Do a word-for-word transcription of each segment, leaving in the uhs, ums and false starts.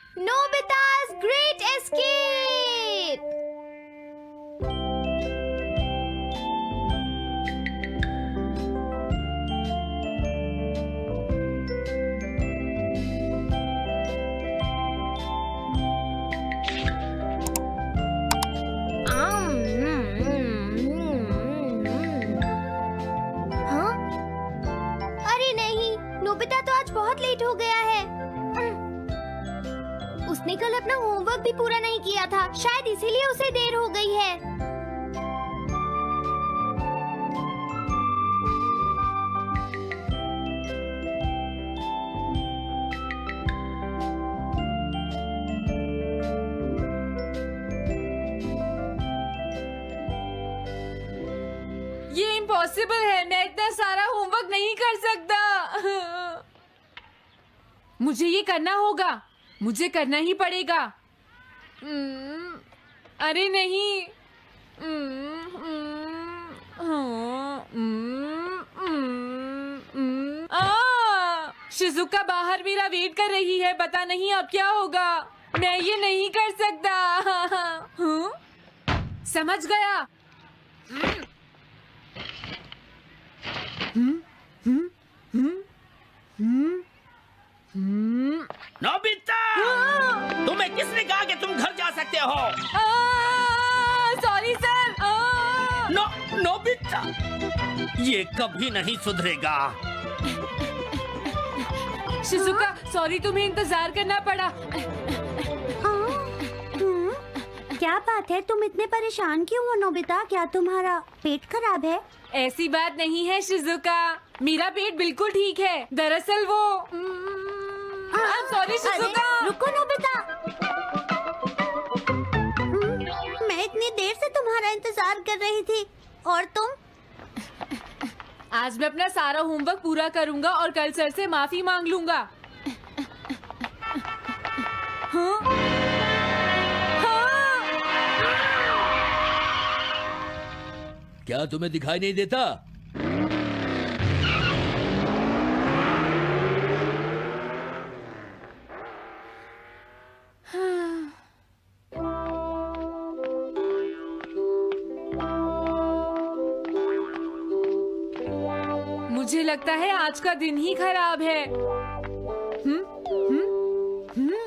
Nobita's Great Escape! हाँ? अरे नहीं, नोबिता तो आज बहुत लेट हो गया है। उसने कल अपना होमवर्क भी पूरा नहीं किया था, शायद इसीलिए उसे देर हो गई है। ये इम्पॉसिबल है, मैं इतना सारा होमवर्क नहीं कर सकता। मुझे ये करना होगा, मुझे करना ही पड़ेगा। अरे नहीं। आ, शिजुका बाहर मेरा वेट कर रही है, पता नहीं अब क्या होगा। मैं ये नहीं कर सकता। हाँ? समझ गया। हम्म हम्म हम्म हम्म हम्म नोबिता, तुम्हें किसने कहा कि तुम घर जा सकते हो? Sorry sir. नो, नोबिता, ये कभी नहीं सुधरेगा। शिजुका, सॉरी, तुम्हें इंतजार करना पड़ा। क्या बात है, तुम इतने परेशान क्यों हो नोबिता? क्या तुम्हारा पेट खराब है? ऐसी बात नहीं है शिजुका, मेरा पेट बिल्कुल ठीक है। दरअसल वो सॉरी शिजुका। रुको नोबिता, मैं इतनी देर से तुम्हारा इंतजार कर रही थी और तुम? आज मैं अपना सारा होमवर्क पूरा करूंगा और कल सर से माफी मांग लूंगा। हाँ? हाँ? क्या तुम्हें दिखाई नहीं देता? मुझे लगता है आज का दिन ही खराब है। हम्म हम्म हम्म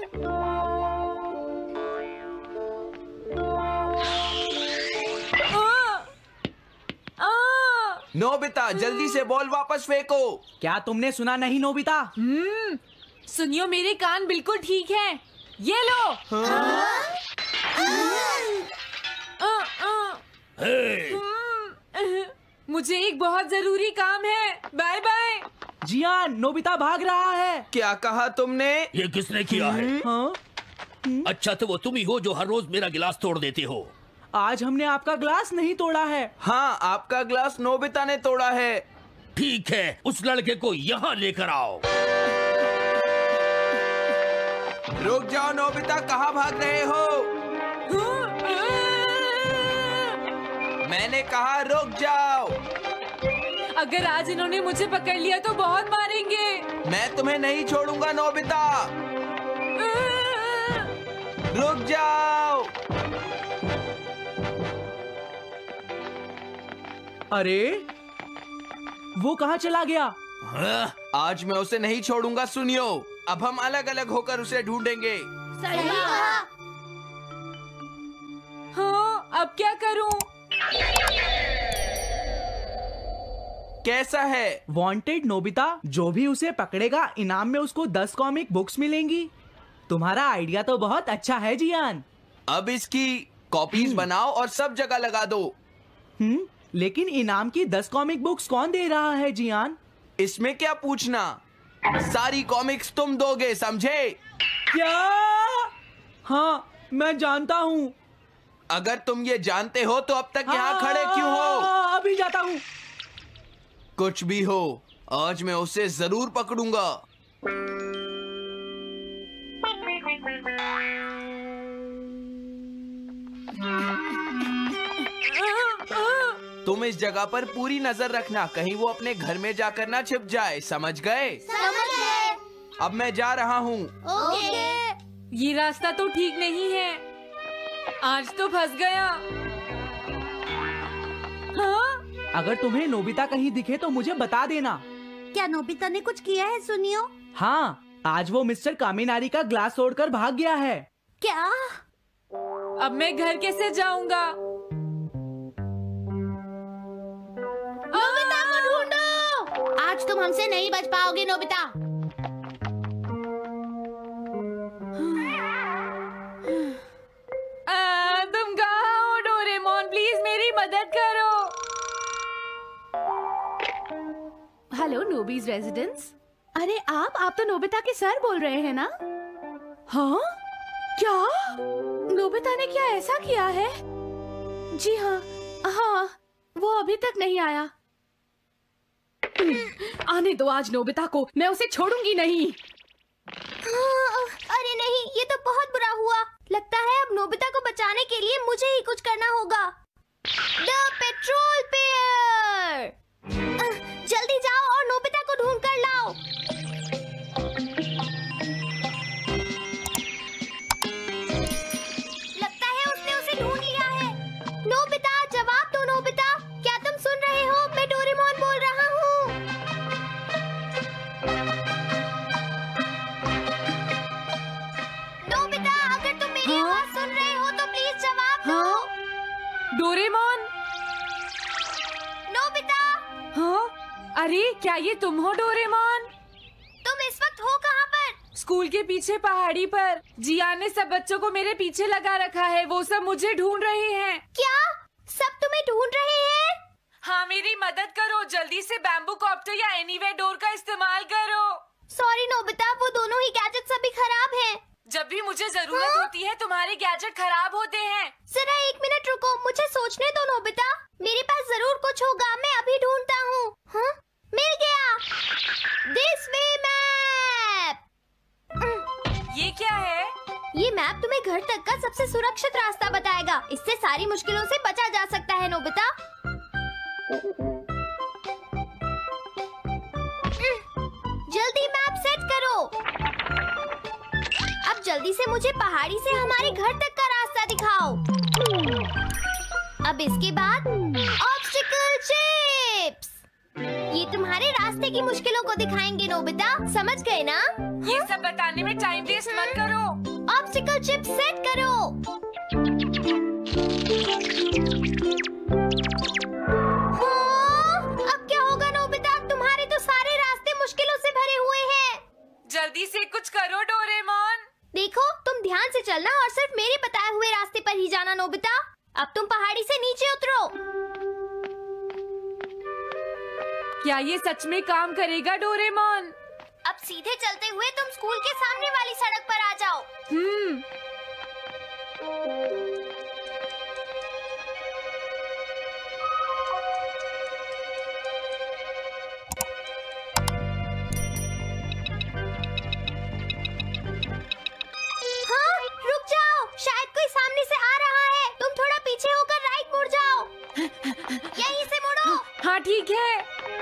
नोबिता, जल्दी से बॉल वापस फेंको। क्या तुमने सुना नहीं नोबिता? हम्म सुनियो, मेरे कान बिल्कुल ठीक हैं। ये लो। हाँ? आ, आ, हे! मुझे एक बहुत जरूरी काम है। Bye bye. जियान, नोबिता भाग रहा है। क्या कहा तुमने? ये किसने किया है? हाँ? अच्छा, तो वो तुम ही हो जो हर रोज मेरा गिलास तोड़ देते हो। आज हमने आपका ग्लास नहीं तोड़ा है। हाँ, आपका ग्लास नोबिता ने तोड़ा है। ठीक है, उस लड़के को यहाँ लेकर आओ। रुक जाओ नोबिता, कहाँ भाग रहे हो? मैंने कहा रुक जाओ। अगर आज इन्होंने मुझे पकड़ लिया तो बहुत मारेंगे। मैं तुम्हें नहीं छोड़ूंगा नोबिता। रुक जाओ। अरे, वो कहाँ चला गया? हाँ? आज मैं उसे नहीं छोड़ूंगा। सुनियो, अब हम अलग अलग होकर उसे ढूंढेंगे। सही कहा। हाँ, अब क्या करूं? कैसा है? वांटेड नोबिता, जो भी उसे पकड़ेगा इनाम में उसको दस कॉमिक बुक्स मिलेंगी। तुम्हारा आइडिया तो बहुत अच्छा है जियान। अब इसकी कॉपीज बनाओ और सब जगह लगा दो। हम्म, लेकिन इनाम की दस कॉमिक बुक्स कौन दे रहा है जियान? इसमें क्या पूछना, सारी कॉमिक्स तुम दोगे, समझे? क्या? हाँ, मैं जानता हूँ। अगर तुम ये जानते हो तो अब तक यहाँ खड़े क्यों हो? हाँ, अभी जाता हूँ। कुछ भी हो, आज मैं उसे जरूर पकड़ूंगा। तुम इस जगह पर पूरी नजर रखना, कहीं वो अपने घर में जाकर ना छिप जाए, समझ गए? समझ गए। अब मैं जा रहा हूँ। ओके। ये रास्ता तो ठीक नहीं है। आज तो फंस गया। हाँ? अगर तुम्हें नोबिता कहीं दिखे तो मुझे बता देना। क्या नोबिता ने कुछ किया है सुनियो? हाँ, आज वो मिस्टर कामिनारी का ग्लास तोड़कर भाग गया है। क्या? अब मैं घर कैसे जाऊंगा? नोबिता को ढूंढो। आज तुम हमसे नहीं बच पाओगे नोबिता। आ, तुम कहाँ हो डोरेमोन? प्लीज मेरी मदद करो। Hello Nobi's residence. अरे आप आप तो नोबिता के सर बोल रहे हैं ना? हाँ? क्या? नोबिता ने क्या ऐसा किया है? जी हाँ, हाँ, वो अभी तक नहीं आया। आने दो आज नोबिता को, मैं उसे छोड़ूंगी नहीं। अरे नहीं, ये तो बहुत बुरा हुआ। लगता है अब नोबिता को बचाने के लिए मुझे ही कुछ करना होगा। द पेट्रोल पेयर, जल्दी जाओ और नोबिता को ढूंढ कर लाओ। लगता है उसने उसे ढूंढ लिया है। नोबिता, जवाब दो नोबिता। क्या तुम सुन रहे हो? मैं डोरेमोन बोल रहा हूँ। नोबिता, अगर तुम मेरी हाँ? आवाज सुन रहे हो तो प्लीज जवाब दो। हाँ? डोरेमोन? नोबिता, हाँ? अरे क्या ये तुम हो डोरेमोन? तुम इस वक्त हो कहाँ पर? स्कूल के पीछे पहाड़ी पर। जिया ने सब बच्चों को मेरे पीछे लगा रखा है। वो सब मुझे ढूंढ रहे हैं। क्या? सब तुम्हें ढूंढ रहे हैं? हाँ, मेरी मदद करो। जल्दी से बैम्बू कॉप्टर या एनीवेयर डोर का इस्तेमाल करो। सॉरी नोबिता, वो दोनों ही गैजेट्स अभी खराब हैं। जब भी मुझे जरूरत हाँ? होती है तुम्हारे गैजेट खराब होते हैं। जरा एक मिनट रुको, मुझे सोचने दो नोबिता। मेरे पास जरूर कुछ होगा, मैं अभी ढूंढता हूँ। हाँ? मिल गया। This way map. ये क्या है? ये मैप तुम्हें घर तक का सबसे सुरक्षित रास्ता बताएगा। इससे सारी मुश्किलों से बचा जा सकता है नोबिता। जल्दी मैप सेट करो। अब जल्दी से मुझे पहाड़ी से हमारे घर तक का रास्ता दिखाओ। अब इसके बाद ऑब्स्टिकल चिप्स। ये तुम्हारे रास्ते की मुश्किलों को दिखाएंगे नोबिता, समझ गए ना? ये सब बताने में टाइम वेस्ट मत करो। ऑब्स्टिकल चिप्स सेट करो। हाँ? अब क्या होगा नोबिता? तुम्हारे तो सारे रास्ते मुश्किलों से भरे हुए हैं। जल्दी से कुछ करो डोरेमोन। देखो, तुम ध्यान से चलना और सिर्फ मेरे बताए हुए रास्ते पर ही जाना नोबिता। अब तुम पहाड़ी से नीचे उतरो। क्या ये सच में काम करेगा डोरेमोन? अब सीधे चलते हुए तुम स्कूल के सामने वाली सड़क पर आ जाओ। हम्म। हाँ, रुक जाओ, शायद कोई सामने से आ रहा है। तुम थोड़ा पीछे होकर राइट मुड़ जाओ। यहीं से मुड़ो। हाँ ठीक है।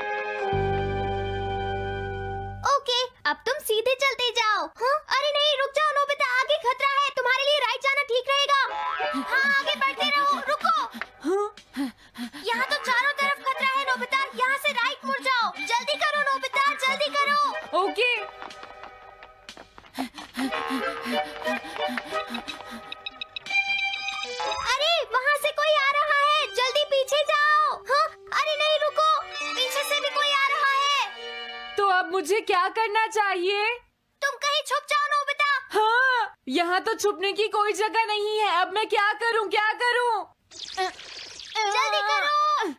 ओके, अब तुम सीधे चलते जाओ। हाँ? अरे नहीं, रुक जाओ नोबिता, आगे खतरा है। तुम्हारे लिए राइट जाना ठीक रहेगा। हाँ, आगे बढ़ते रहो। रुको, यहाँ तो चारों तरफ खतरा है नोबिता। यहाँ से राइट मुड़ जाओ। जल्दी करो नोबिता, जल्दी करो। ओके। अरे वहाँ से कोई आ रहा है, जल्दी पीछे जाओ। हाँ? अरे नहीं, रुको, पीछे से भी कोई आ रहा है। तो अब मुझे क्या करना चाहिए? तुम कहीं छुप जाओ नोबिता। हाँ, यहाँ तो छुपने की कोई जगह नहीं है। अब मैं क्या करूँ क्या करूँ? जल्दी करो।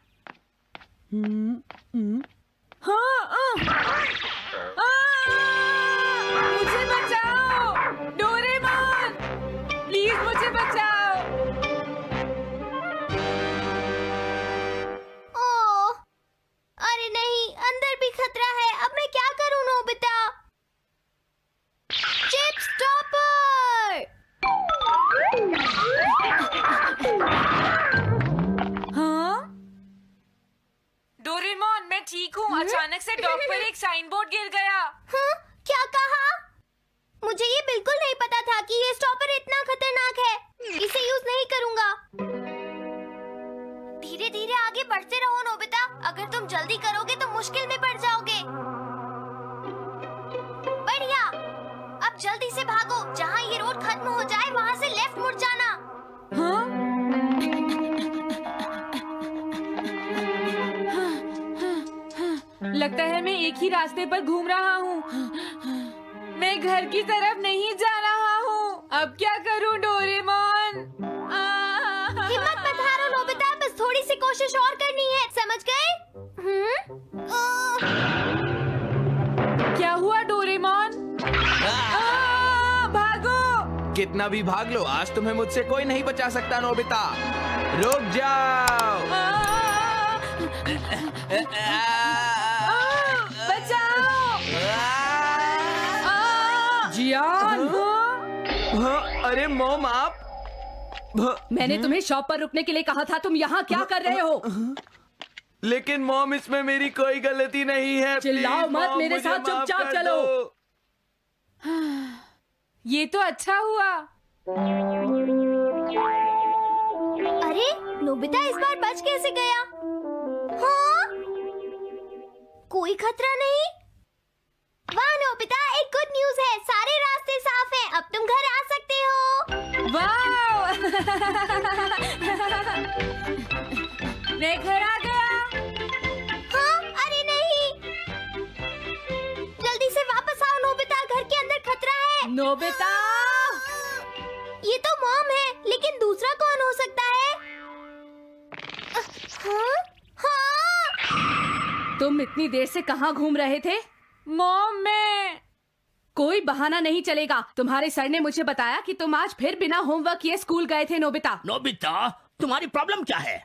हाँ, आ, आ, मुझे बचाओ डोरेमोन, प्लीज मुझे बचाओ। ओह, अरे नहीं, अंदर भी खतरा है। अब मैं क्या करूं नोबिता? Chip stopper. हाँ? डोरेमोन, मैं ठीक हूँ। अचानक से डॉक पर एक साइन बोर्ड गिर गया। हाँ? क्या कहा? मुझे ये बिल्कुल नहीं पता था कि ये जल्दी करोगे तो मुश्किल में पड़ जाओगे। बढ़िया, अब जल्दी से भागो। जहाँ ये रोड खत्म हो जाए वहाँ से लेफ्ट मुड़ जाना। हाँ? लगता है मैं एक ही रास्ते पर घूम रहा हूँ। मैं घर की तरफ नहीं जा रहा हूँ। अब क्या करूँ डोरेमोन? हिम्मत मत हारो नोबिता, बस थोड़ी सी कोशिश और करनी है, समझ गए? हम्म? क्या हुआ डोरेमोन? आ, भागो! कितना भी भाग लो, आज तुम्हें मुझसे कोई नहीं बचा सकता नोबिता। रुक जाओ। बचाओ! जियान! हाँ, अरे मॉम आप। मैंने तुम्हें शॉप पर रुकने के लिए कहा था, तुम यहाँ क्या कर रहे हो? लेकिन मॉम इसमें मेरी कोई गलती नहीं है। चिल्लाओ प्लीज, मत, मॉम, मेरे मुझे साथ माफ चुपचाप कर चलो। दो। ये तो अच्छा हुआ। अरे नोबिता इस बार बच कैसे गया? हाँ? कोई खतरा नहीं? वाह नोबिता, एक गुड न्यूज है, सारे रास्ते साफ हैं, अब तुम घर आ सकते हो। वाह! मैं घर आ गया। हाँ? अरे नहीं, जल्दी से वापस आओ नोबिता, घर के अंदर खतरा है। नोबिता! ये तो मॉम है, लेकिन दूसरा कौन हो सकता है? हाँ? हाँ? तुम इतनी देर से कहाँ घूम रहे थे? मॉम मैं कोई बहाना नहीं चलेगा। तुम्हारे सर ने मुझे बताया कि तुम आज फिर बिना होमवर्क किए स्कूल गए थे नोबिता। नोबिता, तुम्हारी प्रॉब्लम क्या है?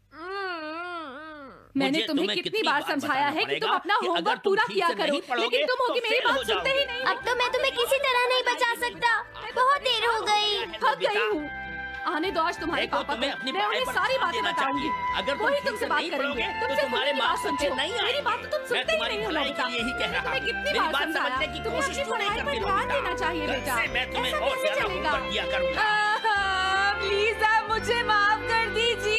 मैंने तुम्हें कितनी बार समझाया है कि तुम अपना होमवर्क पूरा किया करो, लेकिन तुम होगी मेरी बात सुनते ही नहीं। अब तो मैं तुम्हें किसी तरह नहीं बचा सकता, बहुत देर हो गई। थक गई हूँ। आने दो आज तुम्हारे देखो, पापा तुम्हें को, अपनी मैं पढ़ाई उन्हें पर सारी ध्यान बातें देना बताऊंगी। चाहिए। अगर तुम वही ठीक तुमसे से बात नहीं करेंगे, पढ़ोगे, तो तुमसे तुम्हारे कोई बात मार्क्स सुनते अच्छे हो। नहीं मेरी आएंगे। बात तो तुम मैं सुनते ही तुम्हारी नहीं हो भलाई नोबिता। के लिए ही कह रहा तुम्हें हूँ। कितनी मेरी बार बात समझाया, समझने की तुम्हें कोशिश अपनी क्यों नहीं पढ़ाई पर करती ध्यान नोबिता? देना चाहिए कल बेटा। से मैं तुम्हें ऐसा और कैसे ज्यादा चलेगा? होमवर्क दिया करूंगा। प्लीज आप मुझे माफ कर दीजिए।